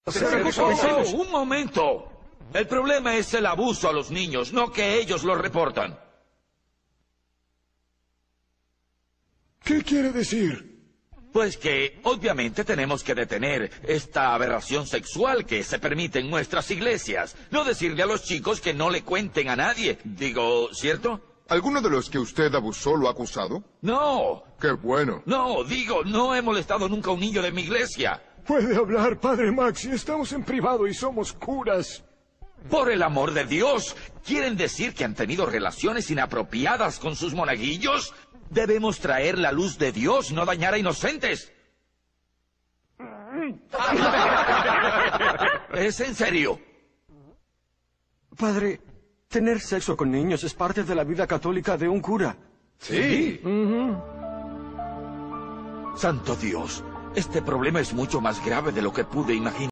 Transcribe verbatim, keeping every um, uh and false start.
Oh, un momento. El problema es el abuso a los niños, no que ellos lo reportan. ¿Qué quiere decir? Pues que, obviamente, tenemos que detener esta aberración sexual que se permite en nuestras iglesias. No decirle a los chicos que no le cuenten a nadie. Digo, ¿cierto? ¿Alguno de los que usted abusó lo ha acusado? No. ¡Qué bueno! No, digo, no he molestado nunca a un niño de mi iglesia. Puede hablar, Padre Maxi. Estamos en privado y somos curas. Por el amor de Dios, ¿quieren decir que han tenido relaciones inapropiadas con sus monaguillos? Debemos traer la luz de Dios, no dañar a inocentes. ¿Es en serio? Padre, tener sexo con niños es parte de la vida católica de un cura. Sí. Uh-huh. Santo Dios, este problema es mucho más grave de lo que pude imaginar.